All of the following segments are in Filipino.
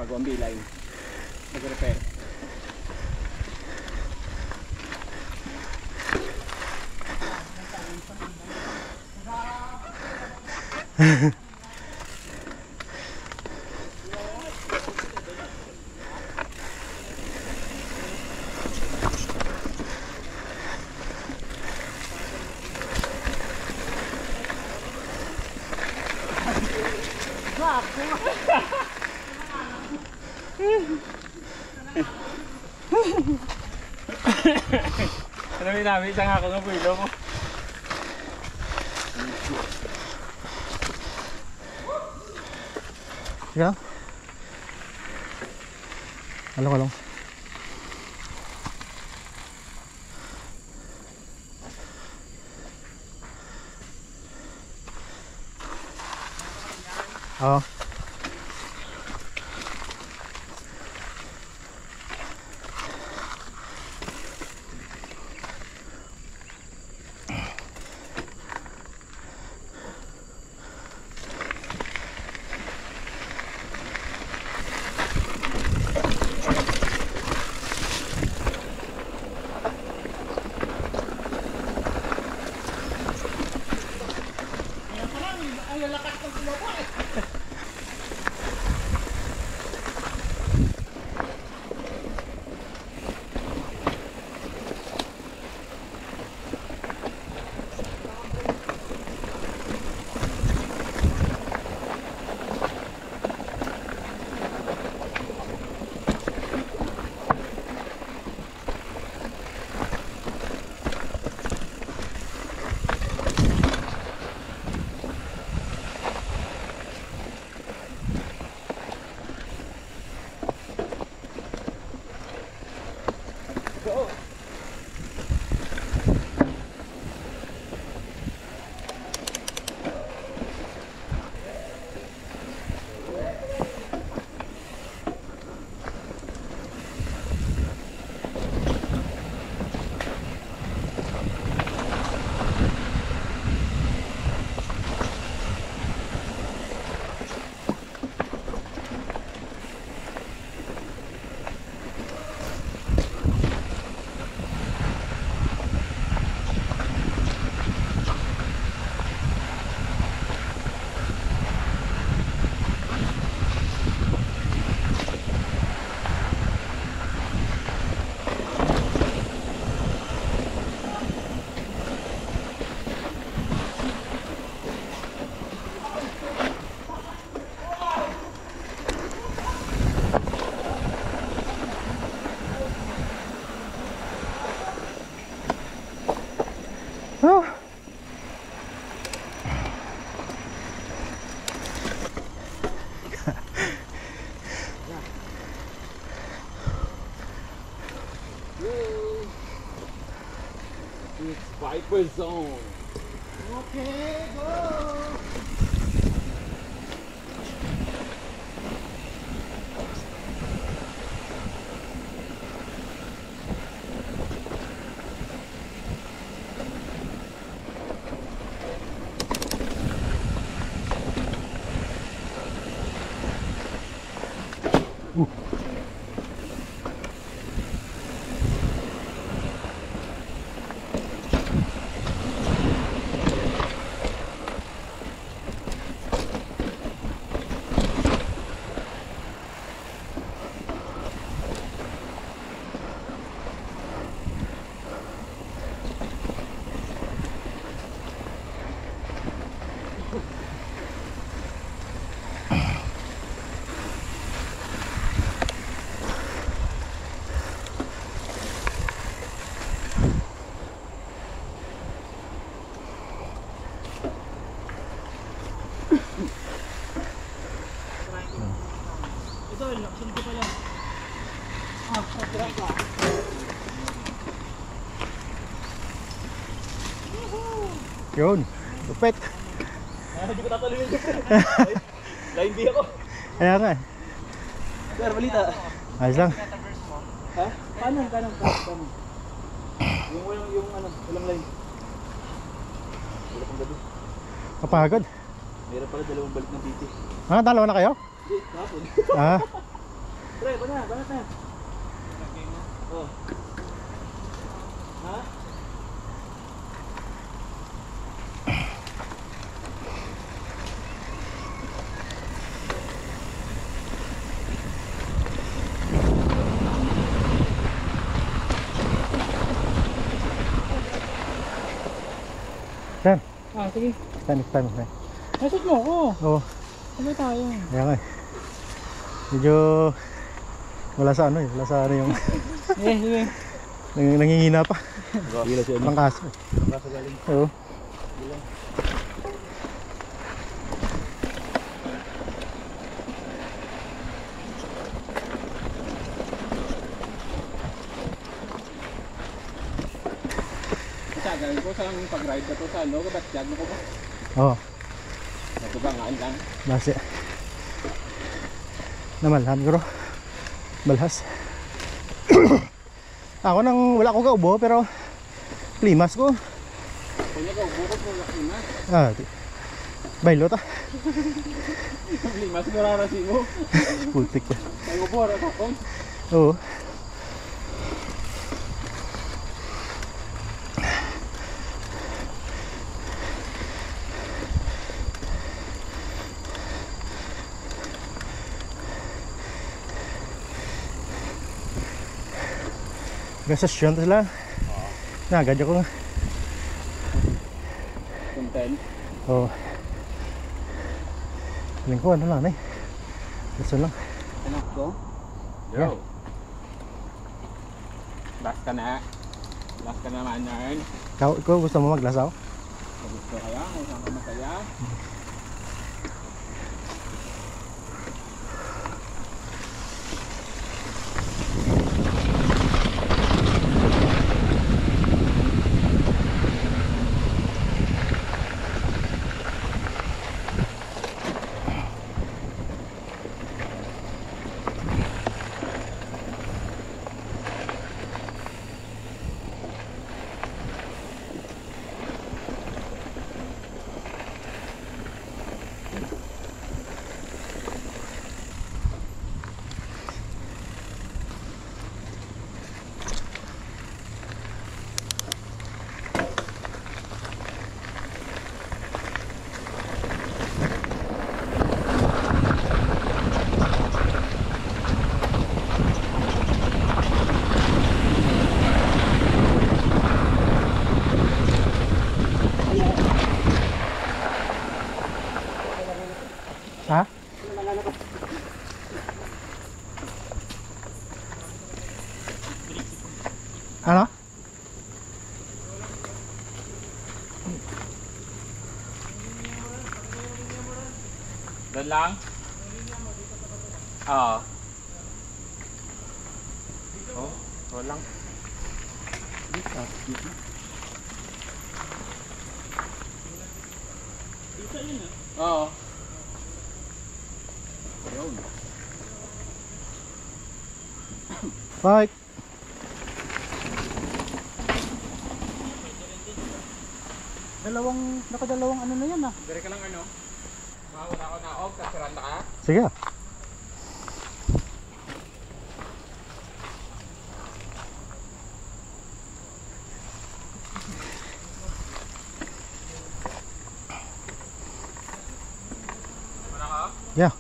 bago ang beeline. Mag-repair. Ano namin isang ako ng buwilo mo. Sige lang. Along. Oo. It's Viper Zone. Okay, go! Yun, lupit. Hindi ko tatalunin dyan. Line B ako. Kaya nga. Sir, balita. Ayos lang. Ha? Paano? Yung ano, walang line. Wala pang gabi. Kapagod. Meron pala dalawang balik ng BT. Dalawa na kayo? Hindi, kahapon. Ah, Pre, banat na. Oh. Ha? Saan? Sige. Saan? Message mo ako. Oo. Sabay tayo. Kaya nga eh. Medyo wala sa ano yung Sige. nangihina pa. Gila siya. Pangkaso eh. Nasa galing. Oo. Gagawin ko sa pag-ride na to sa ano, kabatyag mo ko ba? Oo. Natubangaan lang. Base. Namalhan ko. Balhas. Ako nang wala ko kaubo pero limas ko. Kunya ka, bukod mo yung limas. Baylo ta. Limas ko rarasi mo. Putik ka. Ay mo po, rasa ko. Oo. Gasasyon to sila. Nagadya ko nga. Content. Oo. Galing ko ano lang eh. Gusto lang. Anak ko? Yeah. Last ka na. Last ka naman yan. Ikaw gusto mo maglasaw? Gusto kaya, kung saan ka masaya. Ha? Ano? Doon lang? Oo. Oh, doon lang. Oo. Yun. Bye. Nakadalawang ano na yan ah. Dari ka lang ano? Mawala ko na off, kasiranda ka? Sige. Wala ka? Yeah.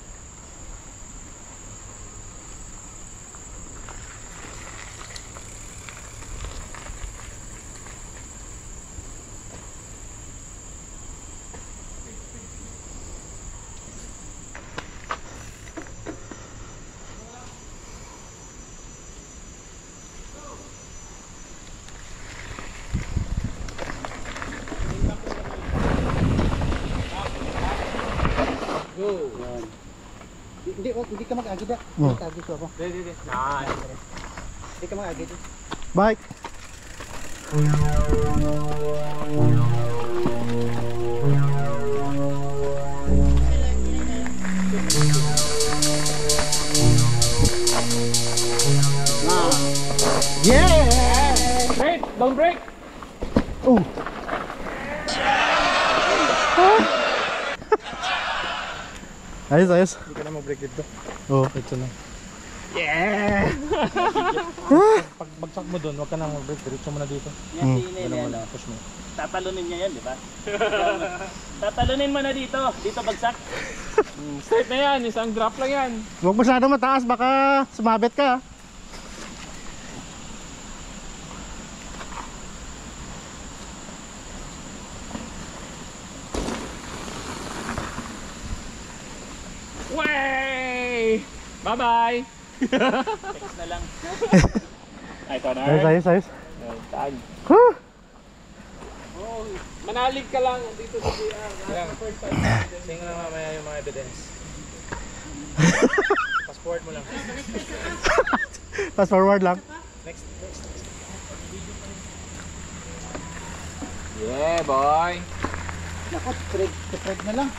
Go! Hindi ka mag-agid ah. Oh. Mag-agid ko ako. Di. Nah. Hindi ka mag-agid. Bye. Yeah! Wait! Don't break! Oh. Ayos. Hindi ka na mag-break dito. Oo, ito lang. Yeah! Pag bagsak mo doon, huwag ka nang mag-break. Diretso mo na dito. Yan, si Nene, Ganun mo ano. na, push mo. Tatalunin niya yan, di ba? Tatalunin mo na dito. Dito bagsak. Straight na yan, isang drop lang yan. Huwag masyado mataas, baka sumabit ka. Way! Bye-bye! Text na lang. Ay, ito na. Ayos, ayos, ayos. Saan? Huh! Manalig ka lang dito sa JR. Tingnan na mamaya yung mga evidence. Passport mo lang. Fast forward lang. Next. Yeah, boy! Naku, spread na lang.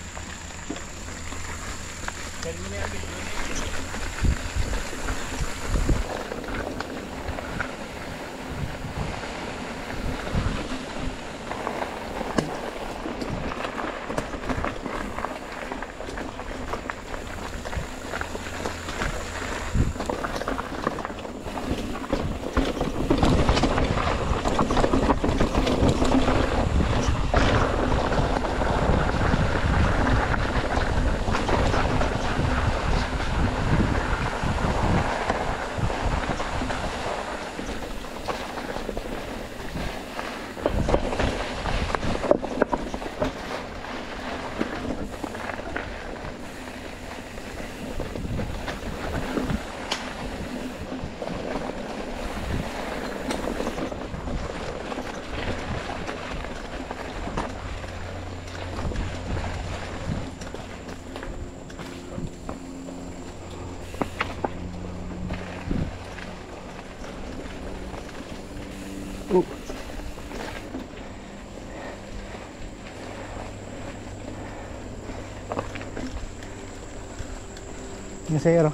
Yung zero.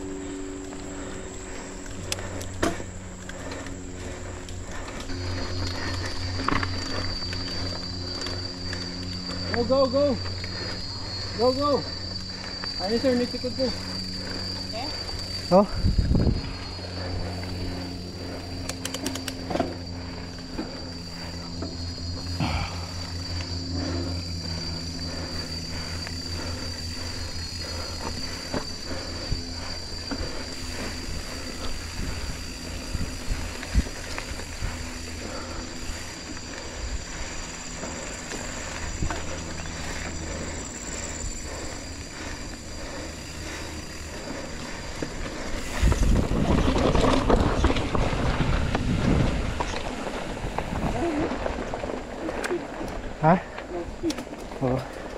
Go, go, go! Go, go! Ayun sir, may tikod ko. Oh. Ha? Oo.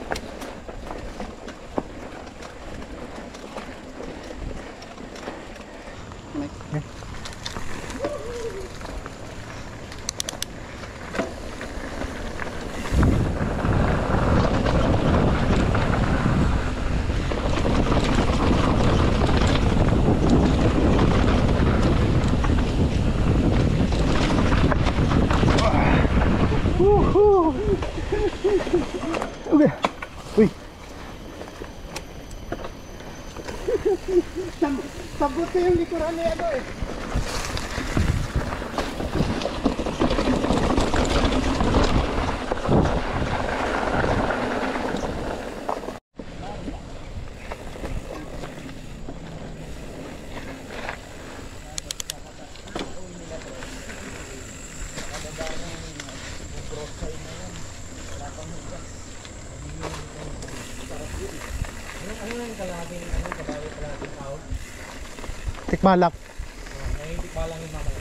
Okay. Uy. Sabot ko yung likuran niya ito eh. Tikmalak. Nahihitik pa lang yung mamaya.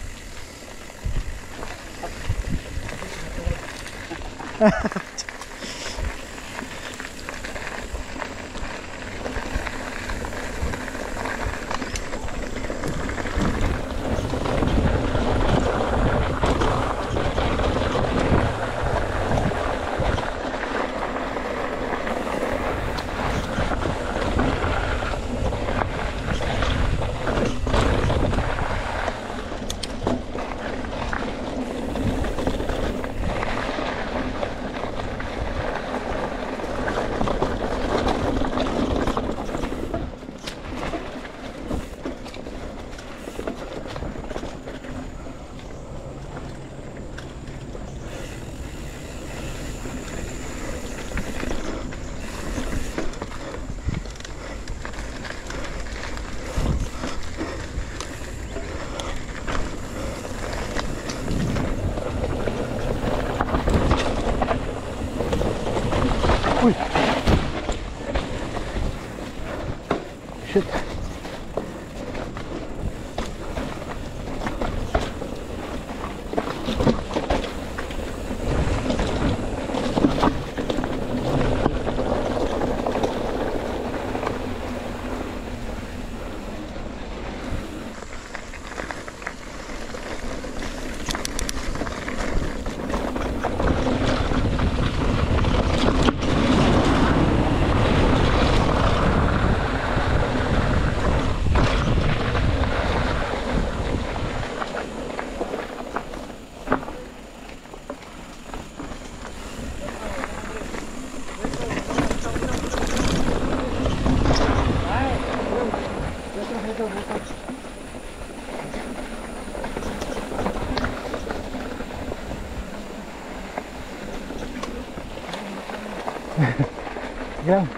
Sige lang.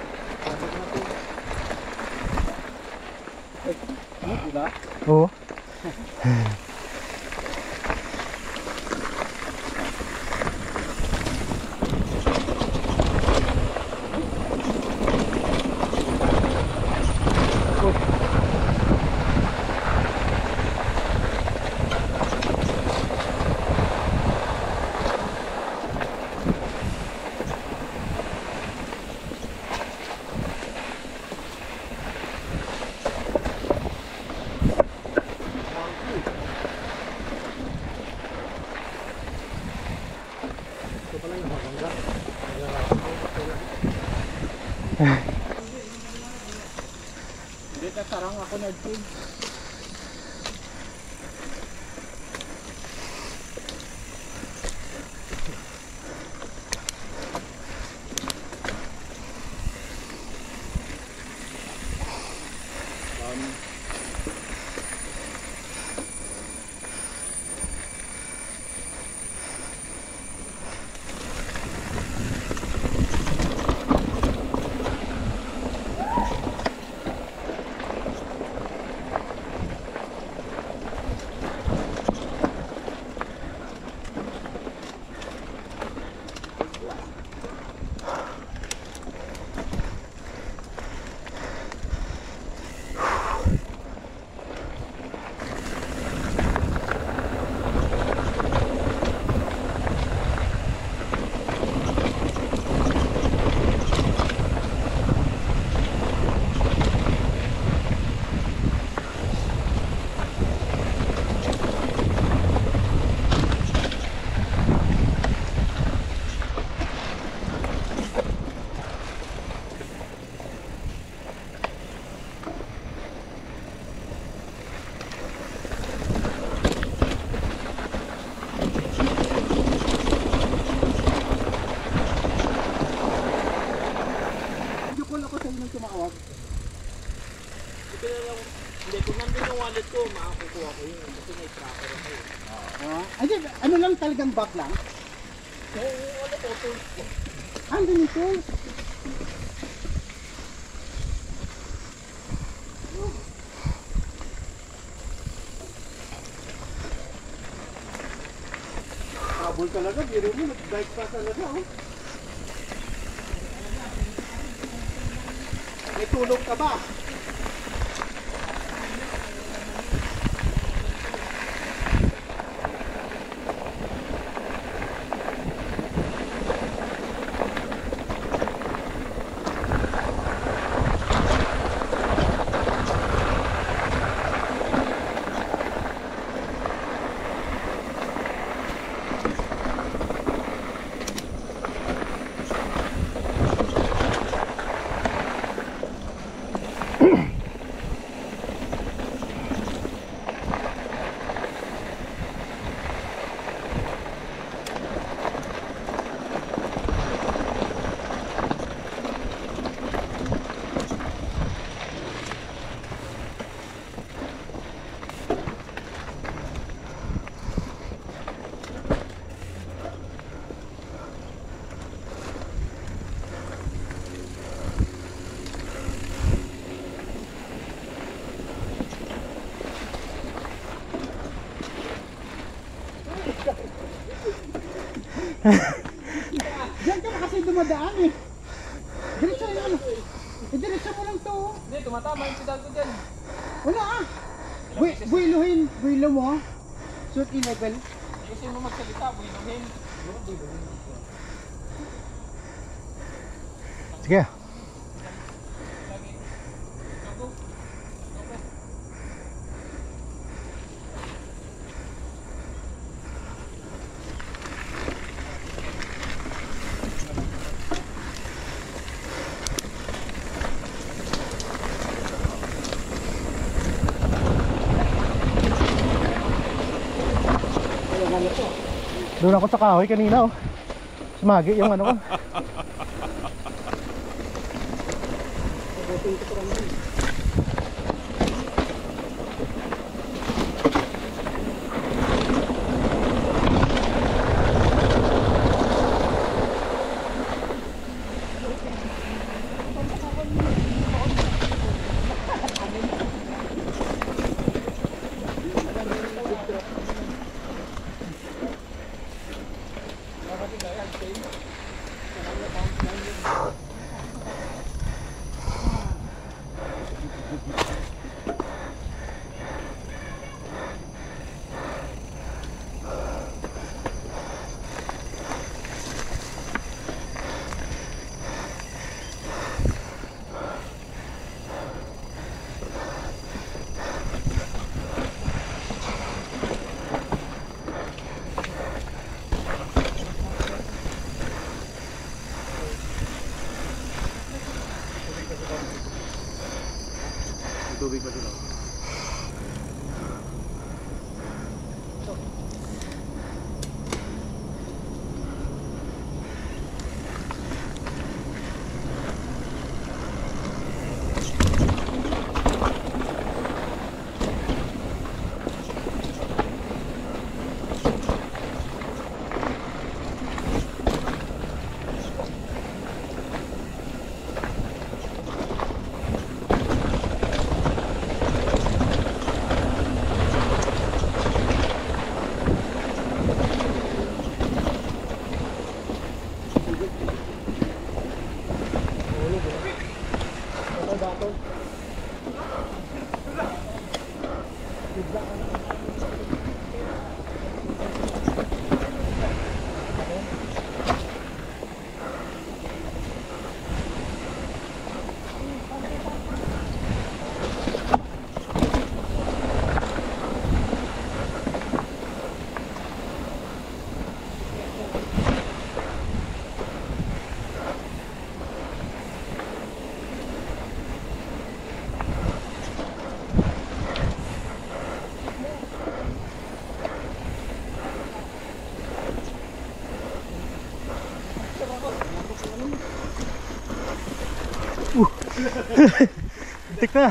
Ano, diba? Oo. Hindi ka sarang ako na dyan. tumawag. Hindi, kung nandun yung wallet ko, makakukuha ko yun. Kasi may tracker ako yun. Ay, ano lang talagang bag lang? Ano po, tools ko. Andun yung tools. Habol talaga, biro mo, nag-bike pa talaga, oh. May tulog ka ba? Diyan ka na kasi dumadaan eh. Diretso yun. Diretso mo lang to. Hindi, tumatama yung pedal ko dyan. Wala ah. Builo mo. Suit i-level. Kasi mo magsalita, buhinuhin. Sige. Doon ako sa kahoy kanina oh. Sumagi yung ano ko. Tik na.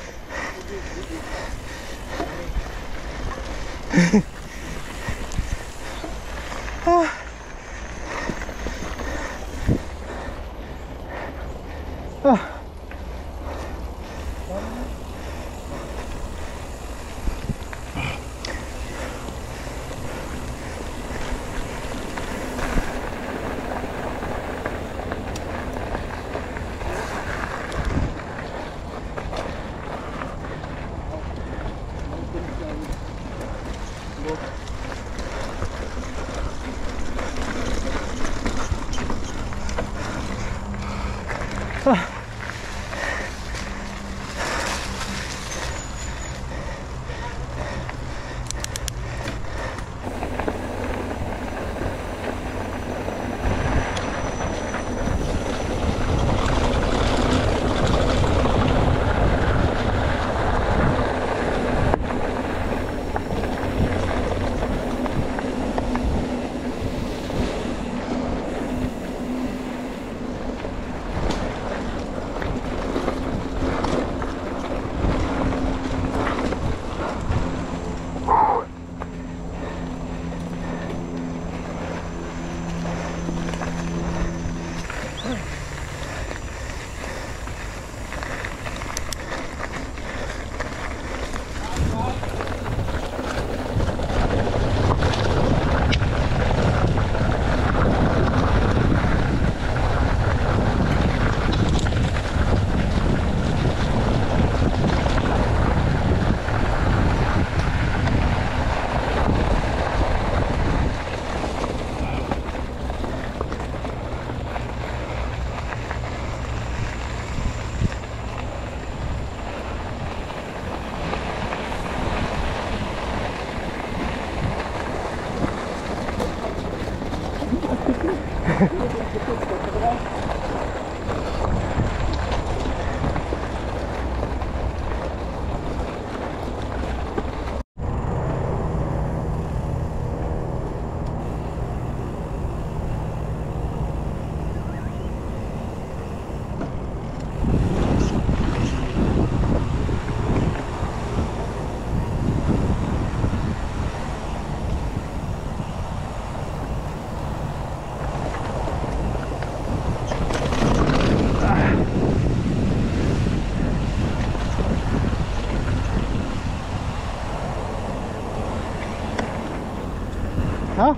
Hả?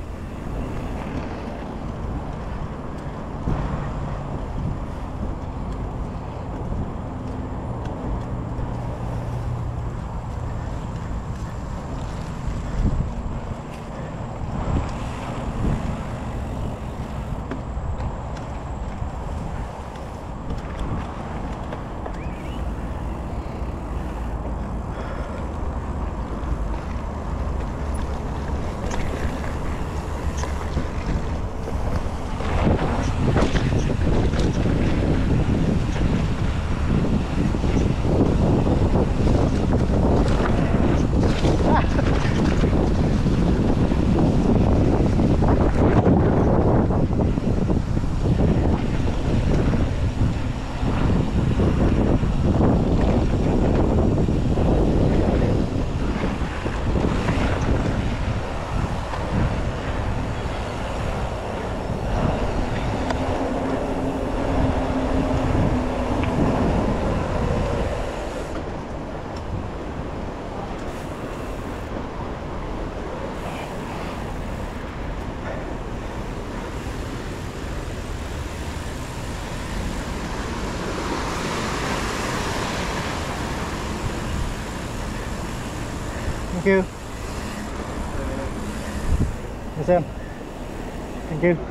Thank you. Yes, Sam. Thank you.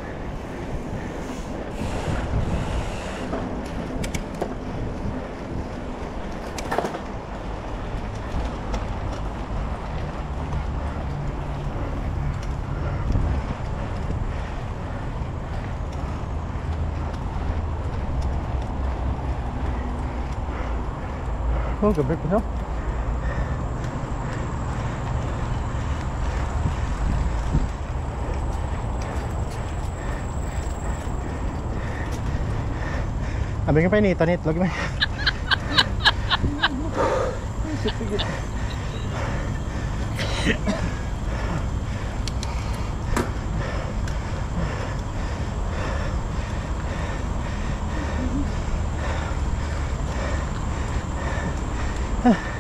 Oh, gabi ko na. Abing pa inito nit, lagi may. Pigit-pigit. Ah.